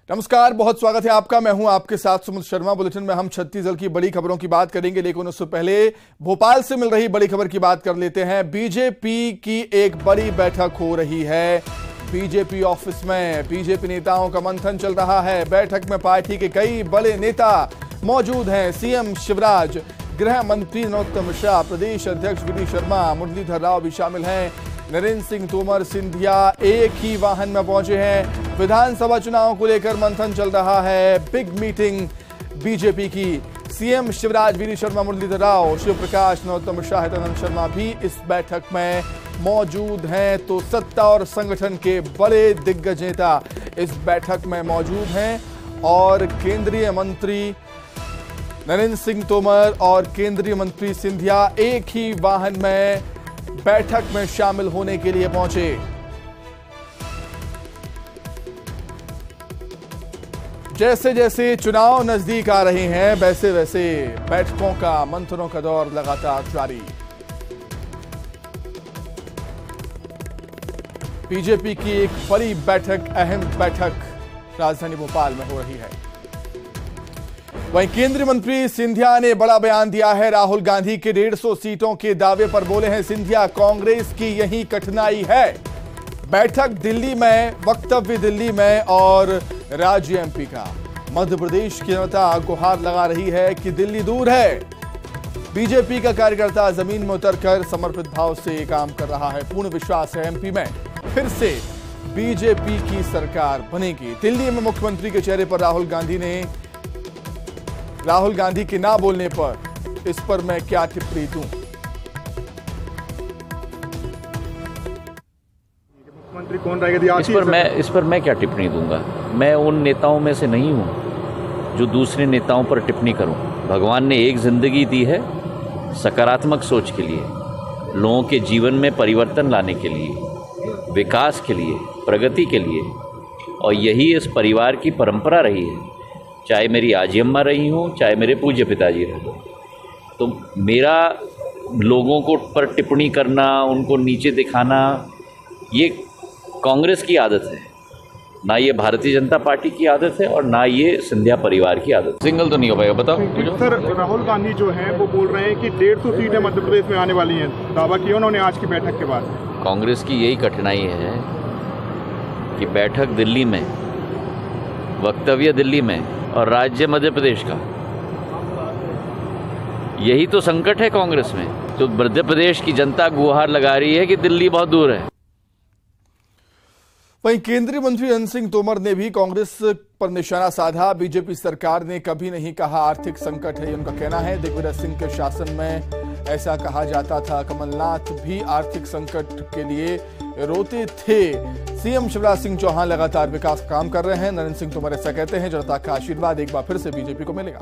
नमस्कार, बहुत स्वागत है आपका। मैं हूं आपके साथ सुमित शर्मा। बुलेटिन में हम छत्तीसगढ़ की बड़ी खबरों की बात करेंगे, लेकिन उससे पहले भोपाल से मिल रही बड़ी खबर की बात कर लेते हैं। बीजेपी की एक बड़ी बैठक हो रही है बीजेपी ऑफिस में। बीजेपी नेताओं का मंथन चल रहा है। बैठक में पार्टी के कई बड़े नेता मौजूद हैं। सीएम शिवराज, गृह मंत्री नरोत्तम मिश्रा, प्रदेश अध्यक्ष वी शर्मा, मुरलीधर राव भी शामिल हैं। नरेंद्र सिंह तोमर, सिंधिया एक ही वाहन में पहुंचे हैं। विधानसभा चुनाव को लेकर मंथन चल रहा है। बिग मीटिंग बीजेपी की। सीएम शिवराज, वी शर्मा, मुरलीधर राव, शिव प्रकाश, नरोत्तम मिश्रा, हितैषी शर्मा भी इस बैठक में मौजूद हैं। तो सत्ता और संगठन के बड़े दिग्गज नेता इस बैठक में मौजूद हैं और केंद्रीय मंत्री नरेंद्र सिंह तोमर और केंद्रीय मंत्री सिंधिया एक ही वाहन में बैठक में शामिल होने के लिए पहुंचे। जैसे जैसे चुनाव नजदीक आ रहे हैं, वैसे वैसे बैठकों का, मंथनों का दौर लगातार जारी। बीजेपी की एक बड़ी बैठक, अहम बैठक राजधानी भोपाल में हो रही है। वहीं केंद्रीय मंत्री सिंधिया ने बड़ा बयान दिया है। राहुल गांधी के 150 सीटों के दावे पर बोले हैं सिंधिया, कांग्रेस की यही कठिनाई है। बैठक दिल्ली में, वक्तव्य दिल्ली में और राज्य एमपी का। मध्य प्रदेश की जनता गुहार लगा रही है कि दिल्ली दूर है। बीजेपी का कार्यकर्ता जमीन में उतरकर समर्पित भाव से काम कर रहा है। पूर्ण विश्वास है एमपी में फिर से बीजेपी की सरकार बनेगी। दिल्ली में मुख्यमंत्री के चेहरे पर राहुल गांधी के ना बोलने पर इस पर मैं क्या टिप्पणी दूं? मुख्यमंत्री कौन रहेगा इस पर मैं क्या टिप्पणी दूंगा? मैं उन नेताओं में से नहीं हूं जो दूसरे नेताओं पर टिप्पणी करूं। भगवान ने एक जिंदगी दी है सकारात्मक सोच के लिए, लोगों के जीवन में परिवर्तन लाने के लिए, विकास के लिए, प्रगति के लिए, और यही इस परिवार की परंपरा रही है। चाहे मेरी आजी अम्मा रही हूँ, चाहे मेरे पूज्य पिताजी रहे। तो मेरा लोगों को पर टिप्पणी करना, उनको नीचे दिखाना, ये कांग्रेस की आदत है, ना ये भारतीय जनता पार्टी की आदत है और ना ये सिंधिया परिवार की आदत। सिंगल तो नहीं हो पाएगा, बताओ। सर, राहुल गांधी जो हैं वो बोल रहे हैं कि 150 सीटें मध्य प्रदेश में आने वाली हैं। दावा किया उन्होंने आज की बैठक के बाद। कांग्रेस की यही कठिनाई है कि बैठक दिल्ली में, वक्तव्य दिल्ली में और राज्य मध्य प्रदेश का। यही तो संकट है कांग्रेस में। तो मध्य प्रदेश की जनता गुहार लगा रही है कि दिल्ली बहुत दूर है। वहीं केंद्रीय मंत्री नरेंद्र सिंह तोमर ने भी कांग्रेस पर निशाना साधा। बीजेपी सरकार ने कभी नहीं कहा आर्थिक संकट है, उनका कहना है। दिग्विजय सिंह के शासन में ऐसा कहा जाता था। कमलनाथ भी आर्थिक संकट के लिए रोते थे। सीएम शिवराज सिंह चौहान लगातार विकास का काम कर रहे हैं। नरेंद्र सिंह तोमर ऐसा कहते हैं। जनता का आशीर्वाद एक बार फिर से बीजेपी को मिलेगा।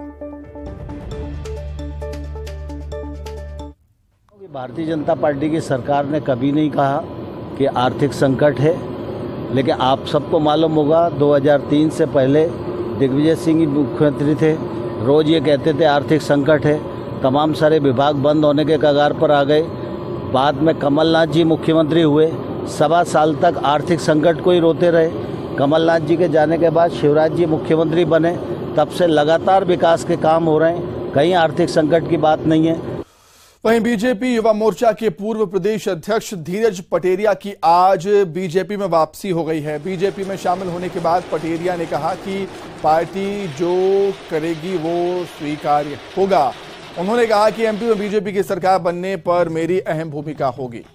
भारतीय जनता पार्टी की सरकार ने कभी नहीं कहा कि आर्थिक संकट है, लेकिन आप सबको मालूम होगा 2003 से पहले दिग्विजय सिंह मुख्यमंत्री थे। रोज ये कहते थे आर्थिक संकट है। तमाम सारे विभाग बंद होने के कगार पर आ गए। बाद में कमलनाथ जी मुख्यमंत्री हुए। 7 साल तक आर्थिक संकट को ही रोते रहे। कमलनाथ जी के जाने के बाद शिवराज जी मुख्यमंत्री बने, तब से लगातार विकास के काम हो रहे हैं। कहीं आर्थिक संकट की बात नहीं है। वहीं बीजेपी युवा मोर्चा के पूर्व प्रदेश अध्यक्ष धीरज पटेरिया की आज बीजेपी में वापसी हो गई है। बीजेपी में शामिल होने के बाद पटेरिया ने कहा कि पार्टी जो करेगी वो स्वीकार्य होगा। उन्होंने कहा कि एमपी में बीजेपी की सरकार बनने पर मेरी अहम भूमिका होगी।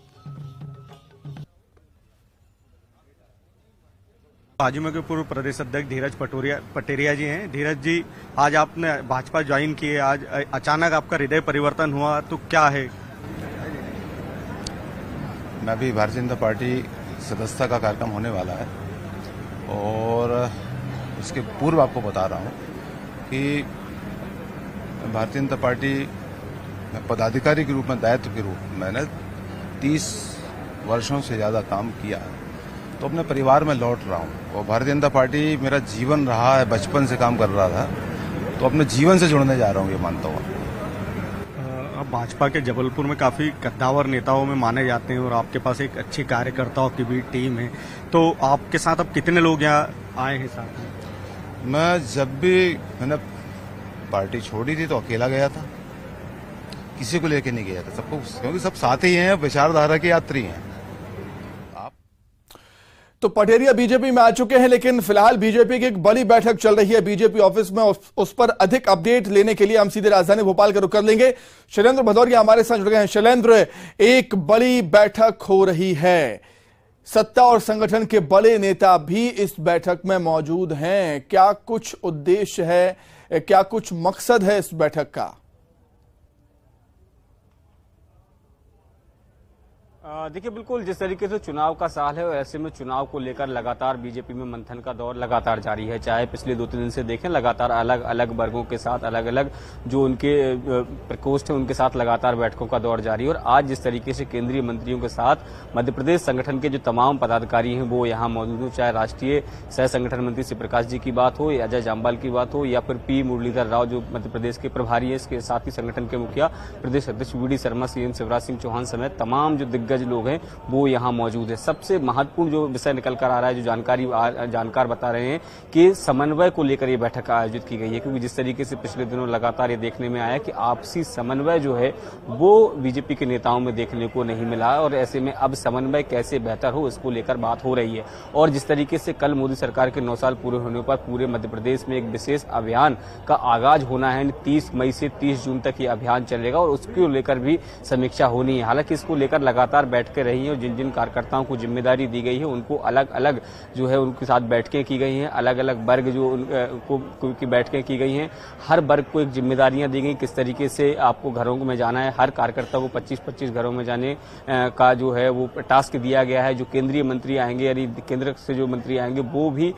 भाजपा के पूर्व प्रदेश अध्यक्ष धीरज पटेरिया जी हैं। धीरज जी, आज आपने भाजपा ज्वाइन की है, आज अचानक आपका हृदय परिवर्तन हुआ, तो क्या है? मैं भी भारतीय जनता पार्टी सदस्यता का कार्यक्रम होने वाला है और इसके पूर्व आपको बता रहा हूं कि भारतीय जनता पार्टी पदाधिकारी के रूप में, दायित्व के रूप में मैंने 30 वर्षों से ज्यादा काम किया है। तो अपने परिवार में लौट रहा हूं और भारतीय जनता पार्टी मेरा जीवन रहा है, बचपन से काम कर रहा था, तो अपने जीवन से जुड़ने जा रहा हूं, ये मानता हूं। आप भाजपा के जबलपुर में काफी कद्दावर नेताओं में माने जाते हैं और आपके पास एक अच्छी कार्यकर्ताओं की भी टीम है, तो आपके साथ अब कितने लोग यहाँ आए हैं साथ में? मैं जब भी मैंने पार्टी छोड़ी थी तो अकेला गया था, किसी को लेके नहीं गया था सबको, क्योंकि सब साथ ही हैं, विचारधारा के यात्री हैं। तो पटेरिया बीजेपी में आ चुके हैं, लेकिन फिलहाल बीजेपी की एक बड़ी बैठक चल रही है बीजेपी ऑफिस में। उस पर अधिक अपडेट लेने के लिए हम सीधे राजधानी भोपाल का रुख कर लेंगे। शैलेंद्र भदौरिया हमारे साथ जुड़ गए हैं। शैलेंद्र, एक बड़ी बैठक हो रही है, सत्ता और संगठन के बड़े नेता भी इस बैठक में मौजूद हैं। क्या कुछ उद्देश्य है, क्या कुछ मकसद है इस बैठक का? देखिए, बिल्कुल जिस तरीके से चुनाव का साल है और ऐसे में चुनाव को लेकर लगातार बीजेपी में मंथन का दौर लगातार जारी है। चाहे पिछले 2-3 दिन से देखें, लगातार अलग अलग वर्गों के साथ, अलग अलग जो उनके प्रकोष्ठ है उनके साथ लगातार बैठकों का दौर जारी है। और आज जिस तरीके से केंद्रीय मंत्रियों के साथ मध्य प्रदेश संगठन के जो तमाम पदाधिकारी हैं वो यहाँ मौजूद हैं, चाहे राष्ट्रीय सह संगठन मंत्री श्री प्रकाश जी की बात हो या अजय जामवाल की बात हो या फिर पी मुरलीधर राव जो मध्य प्रदेश के प्रभारी है, इसके साथ ही संगठन के मुखिया प्रदेश अध्यक्ष V D Sharma, CM Shivraj Singh Chouhan समेत तमाम जो दिग्गज लोग हैं वो यहाँ मौजूद है। सबसे महत्वपूर्ण जो विषय निकल कर आ रहा है, जो जानकार बता रहे हैं कि समन्वय को लेकर ये बैठक आयोजित की गई है, क्योंकि जिस तरीके से पिछले दिनों लगातार ये देखने में आया कि आपसी समन्वय जो है वो बीजेपी के नेताओं में देखने को नहीं मिला और ऐसे में अब समन्वय कैसे बेहतर हो इसको लेकर बात हो रही है। और जिस तरीके से कल मोदी सरकार के 9 साल पूरे होने पर पूरे मध्य प्रदेश में एक विशेष अभियान का आगाज होना है, 30 मई से 30 जून तक ये अभियान चलेगा और उसको लेकर भी समीक्षा होनी है। हालांकि इसको लेकर लगातार बैठकें रही हैं और जिन जिन कार्यकर्ताओं को जिम्मेदारी दी गई है उनको अलग अलग जो है उनके साथ बैठकें की गई हैं, अलग अलग वर्ग जो की बैठकें की गई हैं। हर वर्ग को एक जिम्मेदारियां दी गई, किस तरीके से आपको घरों में जाना है। हर कार्यकर्ता को 25-25 घरों में जाने का जो है वो टास्क दिया गया है। जो केंद्रीय मंत्री आएंगे यानी केंद्र से जो मंत्री आएंगे वो भी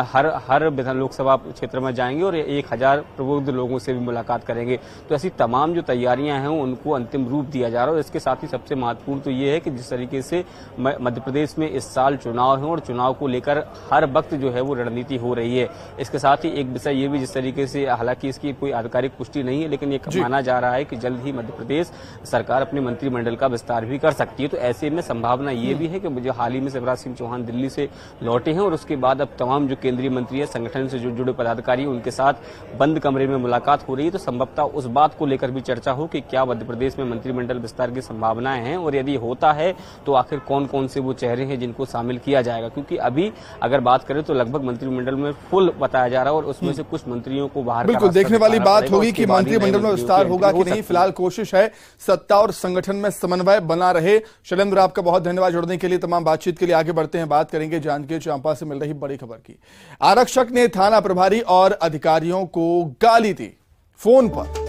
हर विधान लोकसभा क्षेत्र में जाएंगे और 1000 प्रबुद्ध लोगों से भी मुलाकात करेंगे। तो ऐसी तमाम जो तैयारियां हैं उनको अंतिम रूप दिया जा रहा है। और इसके साथ ही सबसे महत्वपूर्ण तो ये है कि जिस तरीके से मध्य प्रदेश में इस साल चुनाव है और चुनाव को लेकर हर वक्त जो है वो रणनीति हो रही है। इसके साथ ही एक विषय ये भी, जिस तरीके से हालांकि इसकी कोई आधिकारिक पुष्टि नहीं है लेकिन ये माना जा रहा है कि जल्द ही मध्य प्रदेश सरकार अपने मंत्रिमंडल का विस्तार भी कर सकती है। तो ऐसे में संभावना ये भी है कि मुझे हाल ही में शिवराज सिंह चौहान दिल्ली से लौटे हैं और उसके बाद अब तमाम जो केंद्रीय मंत्री है, संगठन से जो जुड़े पदाधिकारी उनके साथ बंद कमरे में मुलाकात हो रही है। तो संभवतः उस बात को लेकर भी चर्चा हो कि क्या मध्य प्रदेश में मंत्रिमंडल विस्तार की संभावनाएं हैं और यदि होता है तो आखिर कौन कौन से वो चेहरे हैं जिनको शामिल किया जाएगा। क्योंकि अभी अगर बात करें तो लगभग मंत्रिमंडल में फुल बताया जा रहा है और उसमें से कुछ मंत्रियों को बाहर बिल्कुल देखने वाली बात होगी कि मंत्रिमंडल में विस्तार होगा कि नहीं। फिलहाल कोशिश है सत्ता और संगठन में समन्वय बना रहे। शैलेंद्र, आपका बहुत धन्यवाद जुड़ने के लिए, तमाम बातचीत के लिए। आगे बढ़ते हैं, बात करेंगे जांजगीर चांपा से मिल रही बड़ी खबर की। आरक्षक ने थाना प्रभारी और अधिकारियों को गाली दी फोन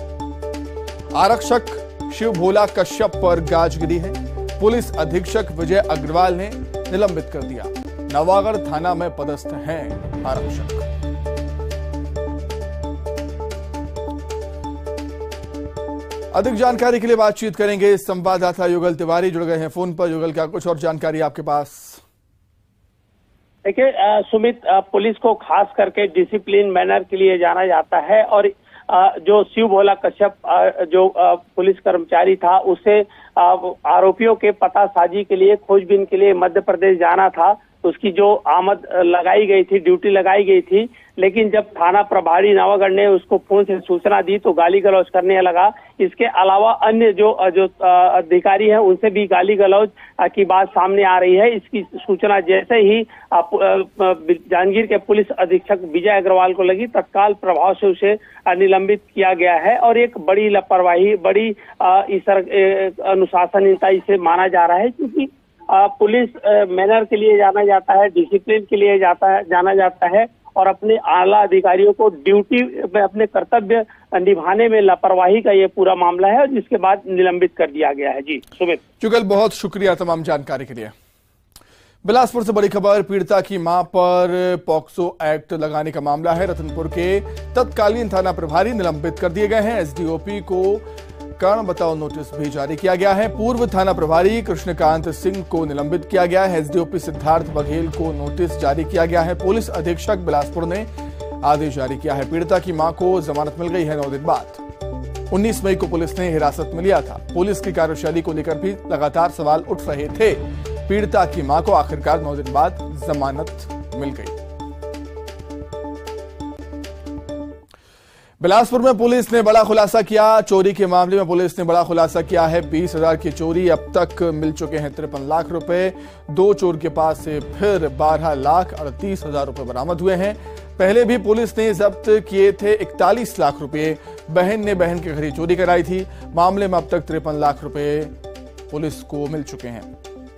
पर। आरक्षक शिव भोला कश्यप पर गाजगिरी है। पुलिस अधीक्षक विजय अग्रवाल ने निलंबित कर दिया। नवागढ़ थाना में पदस्थ हैं आरक्षक। अधिक जानकारी के लिए बातचीत करेंगे संवाददाता युगल तिवारी, जुड़ गए हैं फोन पर। युगल, क्या कुछ और जानकारी आपके पास? देखिए सुमित, पुलिस को खास करके डिसिप्लिन मैनर के लिए जाना जाता है और जो शिव भोला कश्यप जो पुलिस कर्मचारी था उसे आरोपियों के पतासाजी के लिए, खोजबीन के लिए मध्य प्रदेश जाना था। उसकी जो आमद लगाई गई थी, ड्यूटी लगाई गई थी, लेकिन जब थाना प्रभारी नवागढ़ ने उसको फोन से सूचना दी तो गाली गलौज करने लगा। इसके अलावा अन्य जो अधिकारी हैं उनसे भी गाली गलौज की बात सामने आ रही है। इसकी सूचना जैसे ही जांजगीर के पुलिस अधीक्षक विजय अग्रवाल को लगी, तत्काल प्रभाव से उसे निलंबित किया गया है। और एक बड़ी लापरवाही, बड़ी अनुशासनहीनता इसे माना जा रहा है, क्योंकि पुलिस मैनर के लिए जाना जाता है, डिसिप्लिन के लिए जाना जाता है और अपने आला अधिकारियों को ड्यूटी में अपने कर्तव्य निभाने में लापरवाही का ये पूरा मामला है, जिसके बाद निलंबित कर दिया गया है। जी सुमित। जुगल, बहुत शुक्रिया तमाम जानकारी के लिए। बिलासपुर से बड़ी खबर, पीड़िता की मां पर पॉक्सो एक्ट लगाने का मामला है। रतनपुर के तत्कालीन थाना प्रभारी निलंबित कर दिए गए हैं। एसडीओपी को कारण बताओ नोटिस भी जारी किया गया है। पूर्व थाना प्रभारी कृष्णकांत सिंह को निलंबित किया गया है। एसडीओपी सिद्धार्थ बघेल को नोटिस जारी किया गया है। पुलिस अधीक्षक बिलासपुर ने आदेश जारी किया है। पीड़िता की मां को जमानत मिल गई है 9 दिन बाद। 19 मई को पुलिस ने हिरासत में लिया था। पुलिस की कार्यशैली को लेकर भी लगातार सवाल उठ रहे थे। पीड़िता की मां को आखिरकार 9 दिन बाद जमानत मिल गई। बिलासपुर में पुलिस ने बड़ा खुलासा किया। चोरी के मामले में पुलिस ने बड़ा खुलासा किया है। 20,000 की चोरी, अब तक मिल चुके हैं 53 लाख रुपए। दो चोर के पास से फिर 12,38,000 रुपए बरामद हुए हैं। पहले भी पुलिस ने जब्त किए थे 41 लाख रुपए। बहन ने बहन के घर ही चोरी कराई थी। मामले में अब तक 53 लाख रुपए पुलिस को मिल चुके हैं।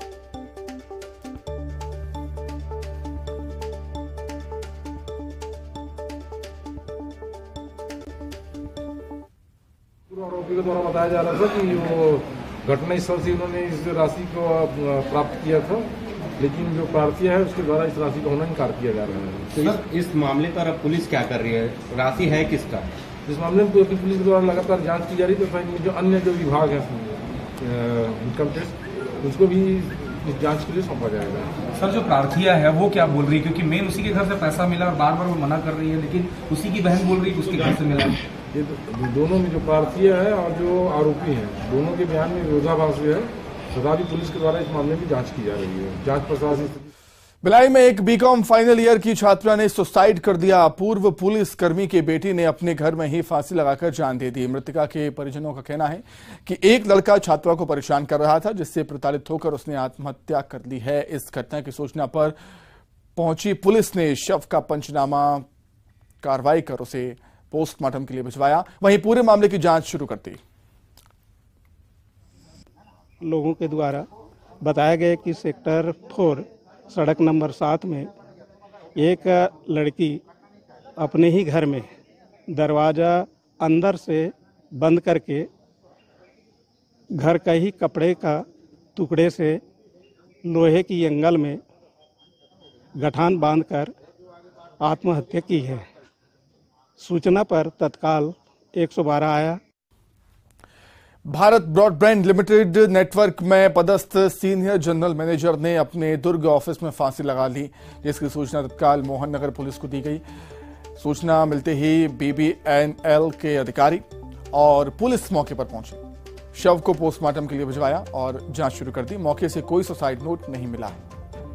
आरोपी के द्वारा बताया जा रहा था कि वो घटनास्थल से उन्होंने इस राशि को प्राप्त किया था, लेकिन जो प्रार्थी है उसके द्वारा इस राशि का होना इनकार किया जा रहा है। तो इस मामले पर अब पुलिस क्या कर रही है? राशि है किसका? इस मामले में पुलिस के द्वारा लगातार जांच की जा रही है। तो जो अन्य जो विभाग है इनकम टैक्स, उसको भी इस जांच के लिए सौंपा जाएगा। सर, जो प्रार्थिया है वो क्या बोल रही है? क्योंकि मेन उसी के घर से पैसा मिला और बार बार वो मना कर रही है, लेकिन उसी की बहन बोल रही है कि उसके घर से मिला। ये दोनों में जो प्रार्थी है और जो आरोपी हैं, दोनों के बयान में विरोधाभास है। तथापि पुलिस के द्वारा इस मामले की जांच की जा रही है। जांच प्रशासन भिलाई में एक बीकॉम फाइनल ईयर की छात्रा ने सुसाइड कर दिया। पूर्व पुलिस कर्मी की बेटी ने अपने घर में ही फांसी लगाकर जान दे दी। मृतका के परिजनों का कहना है कि एक लड़का छात्रा को परेशान कर रहा था, जिससे प्रताड़ित होकर उसने आत्महत्या कर ली है। इस घटना की सूचना पर पहुंची पुलिस ने शव का पंचनामा कार्रवाई कर उसे पोस्टमार्टम के लिए भिजवाया। वहीं पूरे मामले की जांच शुरू कर दी। लोगों के द्वारा बताया गया कि सेक्टर 4 सड़क नंबर 7 में एक लड़की अपने ही घर में दरवाज़ा अंदर से बंद करके घर का ही कपड़े का टुकड़े से लोहे की एंगल में गठान बांधकर आत्महत्या की है। सूचना पर तत्काल 112 आया। भारत ब्रॉडबैंड लिमिटेड नेटवर्क में पदस्थ सीनियर जनरल मैनेजर ने अपने दुर्ग ऑफिस में फांसी लगा ली, जिसकी सूचना तत्काल मोहन नगर पुलिस को दी गई। सूचना मिलते ही BBNL के अधिकारी और पुलिस मौके पर पहुंची। शव को पोस्टमार्टम के लिए भिजवाया और जांच शुरू कर दी। मौके से कोई सुसाइड नोट नहीं मिला है।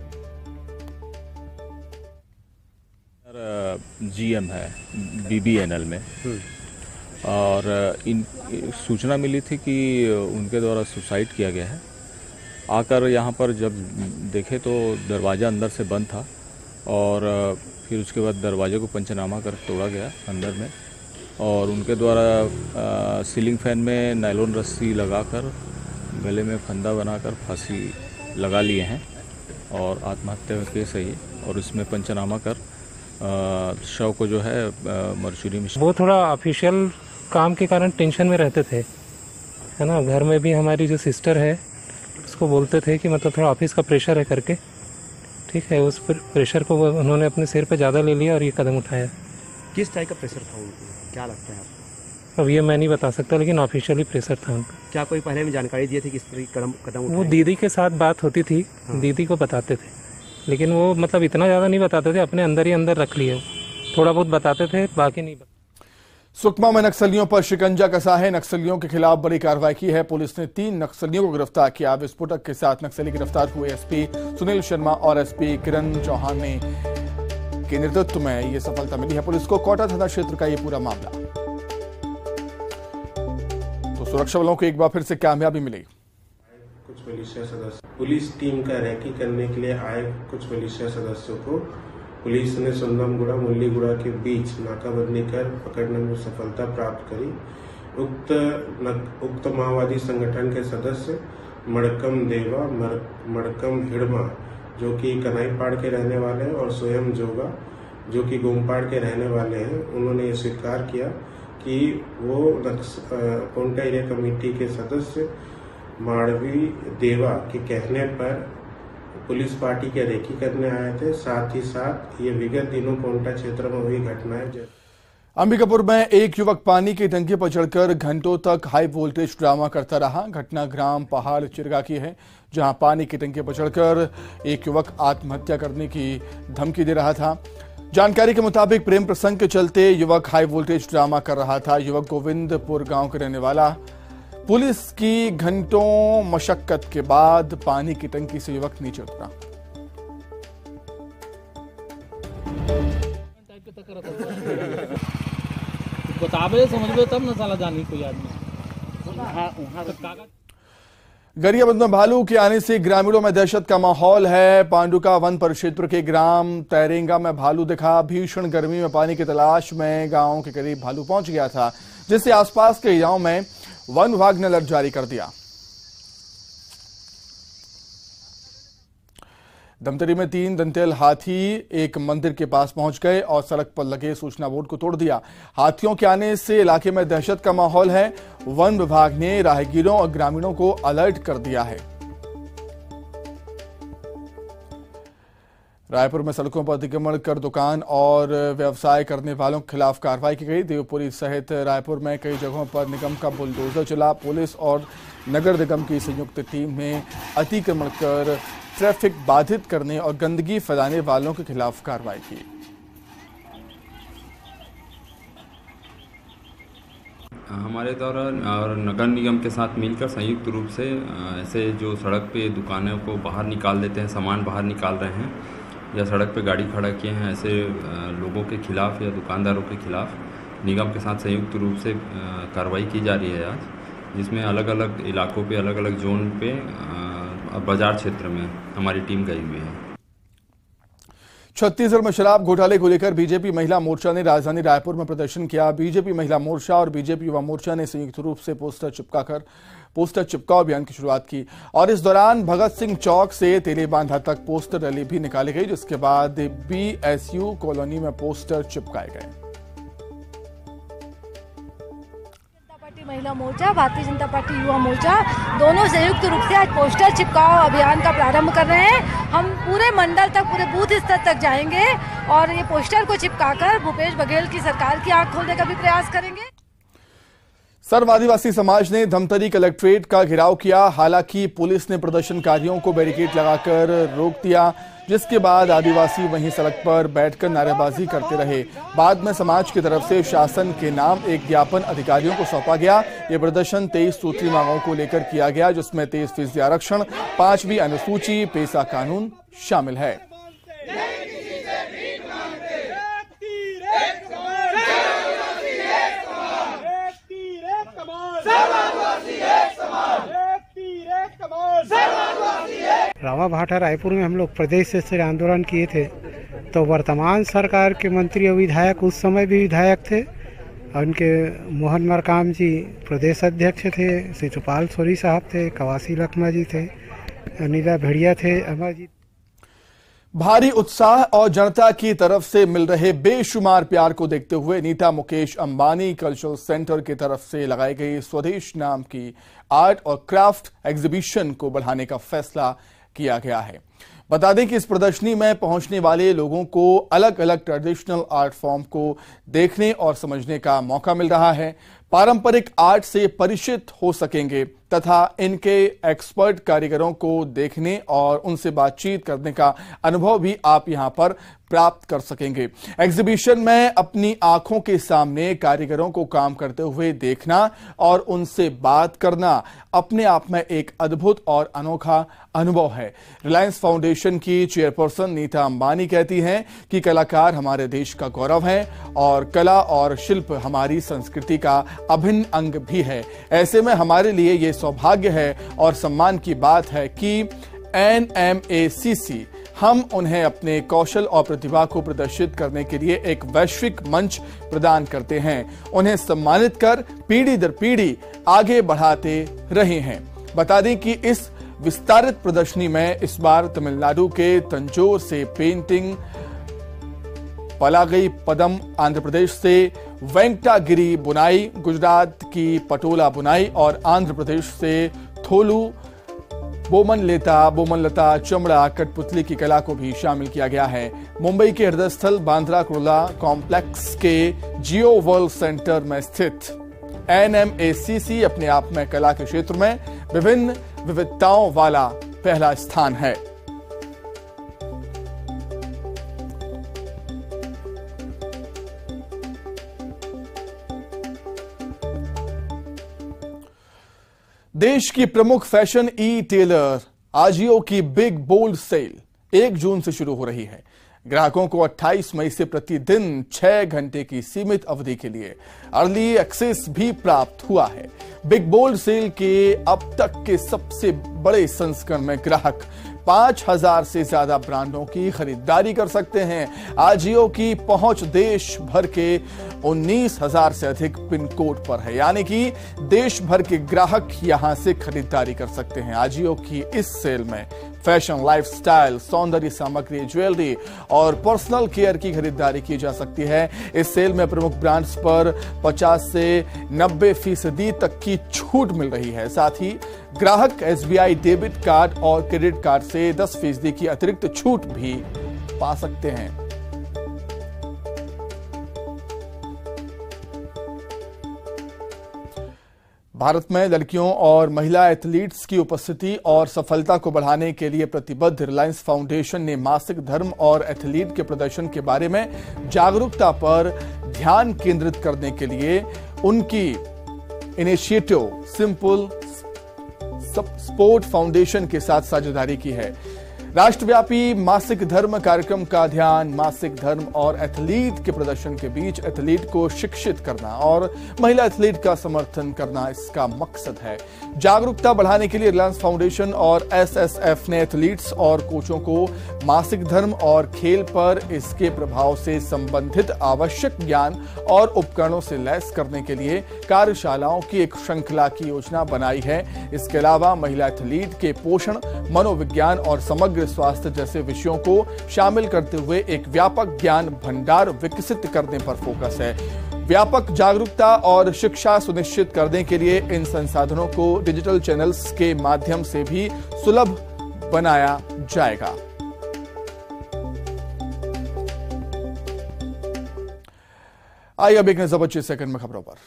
GM है BBNL में, और इन सूचना मिली थी कि उनके द्वारा सुसाइड किया गया है। आकर यहाँ पर जब देखे तो दरवाज़ा अंदर से बंद था, और फिर उसके बाद दरवाजे को पंचनामा कर तोड़ा गया अंदर में, और उनके द्वारा सीलिंग फैन में नायलॉन रस्सी लगाकर गले में फंदा बनाकर फांसी लगा लिए हैं, और आत्महत्या का केस है ये। और इसमें पंचनामा कर शव को जो है मर्चुरी में। वो थोड़ा ऑफिशियल काम के कारण टेंशन में रहते थे, है ना। घर में भी हमारी जो सिस्टर है उसको बोलते थे कि मतलब थोड़ा ऑफिस का प्रेशर है करके, ठीक है। उस प्रेशर को उन्होंने अपने सिर पे ज़्यादा ले लिया और ये कदम उठाया। किस टाइप का प्रेशर था उनको, क्या लगता है आपको? अब ये मैं नहीं बता सकता, लेकिन ऑफिशियली प्रेशर था उनका। क्या कोई पहले में जानकारी दिए थे कि इस तरह कदम वो दीदी के साथ बात होती थी, दीदी को बताते थे, लेकिन वो मतलब इतना ज़्यादा नहीं बताते थे, अपने अंदर ही अंदर रख लिए। थोड़ा बहुत बताते थे, बाकी नहीं। सुकमा में नक्सलियों पर शिकंजा कसा है। नक्सलियों के खिलाफ बड़ी कार्रवाई की है। पुलिस ने 3 नक्सलियों को गिरफ्तार किया। विस्फोटक के साथ नक्सली गिरफ्तार हुए। SP सुनील शर्मा और SP किरण चौहान के नेतृत्व में ये सफलता मिली है पुलिस को। कोटा थाना क्षेत्र का ये पूरा मामला। तो सुरक्षा बलों को एक बार फिर से कामयाबी मिली। कुछ मिलिशिया सदस्य पुलिस टीम का रैकी करने के लिए आए कुछ मिलिशिया सदस्यों को पुलिस ने सुंदमगुड़ा मुरलीगुड़ा के बीच नाकाबंदी कर पकड़ने में सफलता प्राप्त करी। उक्त माओवादी संगठन के सदस्य मड़कम देवा, मड़कम हिड़मा, जो कि कनाईपाड़ के रहने वाले हैं, और स्वयं जोगा, जो कि गोमपाड़ के रहने वाले हैं, उन्होंने ये स्वीकार किया कि वो पोंटा एरिया कमेटी के सदस्य माड़वी देवा के कहने पर पुलिस पार्टी के रेकी करने आए थे। साथ ही साथ ये विगत दिनों पोंटा क्षेत्र में हुई घटनाएं। अंबिकापुर में एक युवक पानी की टंकी पर चढ़कर घंटों तक हाई वोल्टेज ड्रामा करता रहा। घटना ग्राम पहाड़ चिरगा की है, जहां पानी की टंकी पर चढ़कर एक युवक आत्महत्या करने की धमकी दे रहा था। जानकारी के मुताबिक प्रेम प्रसंग के चलते युवक हाई वोल्टेज ड्रामा कर रहा था। युवक गोविंदपुर गांव के रहने वाला। पुलिस की घंटों मशक्कत के बाद पानी की टंकी से युवक नीचे उतरा। बतावे समझ लो तब न साला जानी कोई आदमी। गरियाबंद में भालू के आने से ग्रामीणों में दहशत का माहौल है। पांडुका वन परिक्षेत्र के ग्राम तैरेंगा में भालू दिखा। भीषण गर्मी में पानी की तलाश में गांव के करीब भालू पहुंच गया था, जिससे आसपास के गांव में वन विभाग ने अलर्ट जारी कर दिया। धमतरी में 3 दंतेल हाथी एक मंदिर के पास पहुंच गए और सड़क पर लगे सूचना बोर्ड को तोड़ दिया। हाथियों के आने से इलाके में दहशत का माहौल है। वन विभाग ने राहगीरों और ग्रामीणों को अलर्ट कर दिया है। रायपुर में सड़कों पर अतिक्रमण कर दुकान और व्यवसाय करने वालों के खिलाफ कार्रवाई की गई। देवपुरी सहित रायपुर में कई जगहों पर निगम का बुलडोजर चला। पुलिस और नगर निगम की संयुक्त टीम ने अतिक्रमण कर ट्रैफिक बाधित करने और गंदगी फैलाने वालों के खिलाफ कार्रवाई की। हमारे द्वारा और नगर निगम के साथ मिलकर संयुक्त रूप से ऐसे जो सड़क पे दुकानों को बाहर निकाल देते हैं, सामान बाहर निकाल रहे हैं या सड़क पे गाड़ी खड़ा किए हैं, ऐसे लोगों के खिलाफ या दुकानदारों के खिलाफ निगम के साथ संयुक्त रूप से कार्रवाई की जा रही है आज, जिसमें अलग अलग इलाकों पे, अलग अलग जोन पे, बाजार क्षेत्र में हमारी टीम गई हुई है। छत्तीसगढ़ में शराब घोटाले को लेकर बीजेपी महिला मोर्चा ने राजधानी रायपुर में प्रदर्शन किया। बीजेपी महिला मोर्चा और बीजेपी युवा मोर्चा ने संयुक्त रूप से पोस्टर चिपकाओ अभियान की शुरुआत की और इस दौरान भगत सिंह चौक से तेलीबांधा तक पोस्टर रैली भी निकाली गई, जिसके बाद BSU कॉलोनी में पोस्टर चिपकाए गए। महिला मोर्चा, भारतीय जनता पार्टी युवा मोर्चा दोनों संयुक्त रूप से आज पोस्टर चिपकाओ अभियान का प्रारंभ कर रहे हैं। हम पूरे मंडल तक, पूरे बूथ स्तर तक जाएंगे और ये पोस्टर को चिपकाकर भूपेश बघेल की सरकार की आंख खोलने का भी प्रयास करेंगे। सर्व आदिवासी समाज ने धमतरी कलेक्ट्रेट का घेराव किया। हालांकि पुलिस ने प्रदर्शनकारियों को बैरिकेड लगाकर रोक दिया, जिसके बाद आदिवासी वहीं सड़क पर बैठकर नारेबाजी करते रहे। बाद में समाज की तरफ से शासन के नाम एक ज्ञापन अधिकारियों को सौंपा गया। ये प्रदर्शन 23 सूत्री मांगों को लेकर किया गया, जिसमें 23% आरक्षण, 5वीं अनुसूची, पेशा कानून शामिल है। रावा भाटा रायपुर में हम लोग प्रदेश से आंदोलन किए थे, तो वर्तमान सरकार के मंत्री और विधायक उस समय भी विधायक थे और उनके मोहन मरकाम जी प्रदेश अध्यक्ष थे, शिशुपाल सोरी साहब थे, कवासी लखमा जी थे, अनिला भेड़िया थे, अमरजीत। भारी उत्साह और जनता की तरफ से मिल रहे बेशुमार प्यार को देखते हुए नीता मुकेश अंबानी कल्चरल सेंटर की तरफ से लगाई गई स्वदेश नाम की आर्ट और क्राफ्ट एग्जीबिशन को बढ़ाने का फैसला किया गया है। बता दें कि इस प्रदर्शनी में पहुंचने वाले लोगों को अलग अलग ट्रेडिशनल आर्ट फॉर्म को देखने और समझने का मौका मिल रहा है। पारंपरिक आर्ट से परिचित हो सकेंगे तथा इनके एक्सपर्ट कारीगरों को देखने और उनसे बातचीत करने का अनुभव भी आप यहां पर प्राप्त कर सकेंगे। एग्जीबिशन में अपनी आंखों के सामने कारीगरों को काम करते हुए देखना और उनसे बात करना अपने आप में एक अद्भुत और अनोखा अनुभव है। रिलायंस फाउंडेशन की चेयरपर्सन नीता अंबानी कहती हैं कि कलाकार हमारे देश का गौरव हैं और कला और शिल्प हमारी संस्कृति का अभिन्न अंग भी है। ऐसे में हमारे लिए ये सौभाग्य है और सम्मान की बात है कि NMACC हम उन्हें अपने कौशल और प्रतिभा को प्रदर्शित करने के लिए एक वैश्विक मंच प्रदान करते हैं। उन्हें सम्मानित कर पीढ़ी दर पीढ़ी आगे बढ़ाते रहे हैं। बता दें कि इस विस्तारित प्रदर्शनी में इस बार तमिलनाडु के तंजौर से पेंटिंग, पलागई पदम आंध्र प्रदेश से वेंकटागिरी बुनाई, गुजरात की पटोला बुनाई और आंध्र प्रदेश से थोलू बोमनलता चमड़ा कठपुतली की कला को भी शामिल किया गया है। मुंबई के हृदय स्थल बांद्रा कुर्ला कॉम्प्लेक्स के जियो वर्ल्ड सेंटर में स्थित NMACC अपने आप में कला के क्षेत्र में विभिन्न विविधताओं वाला पहला स्थान है। देश की प्रमुख फैशन ई टेलर आजियो की बिग बोल्ड सेल 1 जून से शुरू हो रही है। ग्राहकों को 28 मई से प्रतिदिन 6 घंटे की सीमित अवधि के लिए अर्ली एक्सेस भी प्राप्त हुआ है। बिग बोल्ड सेल के अब तक के सबसे बड़े संस्करण में ग्राहक 5000 से ज्यादा ब्रांडों की खरीदारी कर सकते हैं। आजियो की पहुंच देश भर के 19,000 से अधिक पिन कोड पर है, यानी कि देश भर के ग्राहक यहां से खरीदारी कर सकते हैं। आजियो की इस सेल में फैशन, लाइफस्टाइल, सौंदर्य सामग्री, ज्वेलरी और पर्सनल केयर की खरीदारी की जा सकती है। इस सेल में प्रमुख ब्रांड्स पर 50 से 90% तक की छूट मिल रही है। साथ ही ग्राहक SBI डेबिट कार्ड और क्रेडिट कार्ड से 10% की अतिरिक्त छूट भी पा सकते हैं। भारत में लड़कियों और महिला एथलीट्स की उपस्थिति और सफलता को बढ़ाने के लिए प्रतिबद्ध रिलायंस फाउंडेशन ने मासिक धर्म और एथलीट के प्रदर्शन के बारे में जागरूकता पर ध्यान केंद्रित करने के लिए उनकी इनिशिएटिव सिंपल स्पोर्ट फाउंडेशन के साथ साझेदारी की है। राष्ट्रव्यापी मासिक धर्म कार्यक्रम का ध्यान मासिक धर्म और एथलीट के प्रदर्शन के बीच एथलीट को शिक्षित करना और महिला एथलीट का समर्थन करना इसका मकसद है। जागरूकता बढ़ाने के लिए रिलायंस फाउंडेशन और SSF ने एथलीट्स और कोचों को मासिक धर्म और खेल पर इसके प्रभाव से संबंधित आवश्यक ज्ञान और उपकरणों से लैस करने के लिए कार्यशालाओं की एक श्रृंखला की योजना बनाई है। इसके अलावा महिला एथलीट के पोषण, मनोविज्ञान और समग्र स्वास्थ्य जैसे विषयों को शामिल करते हुए एक व्यापक ज्ञान भंडार विकसित करने पर फोकस है। व्यापक जागरूकता और शिक्षा सुनिश्चित करने के लिए इन संसाधनों को डिजिटल चैनल्स के माध्यम से भी सुलभ बनाया जाएगा। आइए अब एक नजर 25 सेकंड में खबरों पर।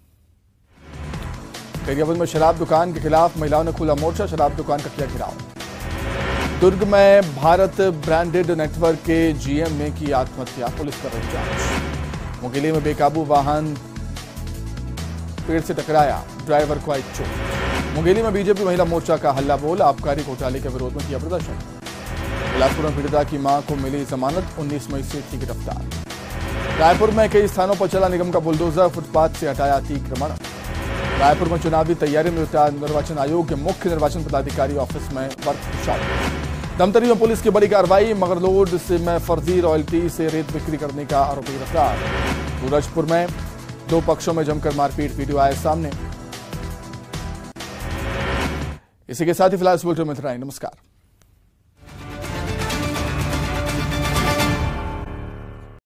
गरियाबंद में शराब दुकान के खिलाफ महिलाओं ने खोला मोर्चा, शराब दुकान का किया घेराव। दुर्ग में भारत ब्रांडेड नेटवर्क के GM ने की आत्महत्या, पुलिस कर रही जांच। मुंगेली में बेकाबू वाहन पेड़ से टकराया, ड्राइवर को आई चोट। मुंगेली में बीजेपी महिला मोर्चा का हल्ला बोल, आबकारी घोटाले के विरोध में किया प्रदर्शन। बिलासपुर में पीड़िता की मां को मिली जमानत, 19 मई से थी गिरफ्तार। रायपुर में कई स्थानों पर चला निगम का बुलडोजर, फुटपाथ से हटाया अतिक्रमण। रायपुर में चुनावी तैयारी में जुटा निर्वाचन आयोग के मुख्य निर्वाचन पदाधिकारी ऑफिस में वर्कशॉप। धमतरी में पुलिस की बड़ी कार्रवाई, मगरलोड से में फर्जी रॉयल्टी से रेत बिक्री करने का आरोपी गिरफ्तार। सूरजपुर में 2 पक्षों में जमकर मारपीट, वीडियो आया सामने। इसी के साथ ही फिलहाल इस बुलेटिन में इतना ही। नमस्कार।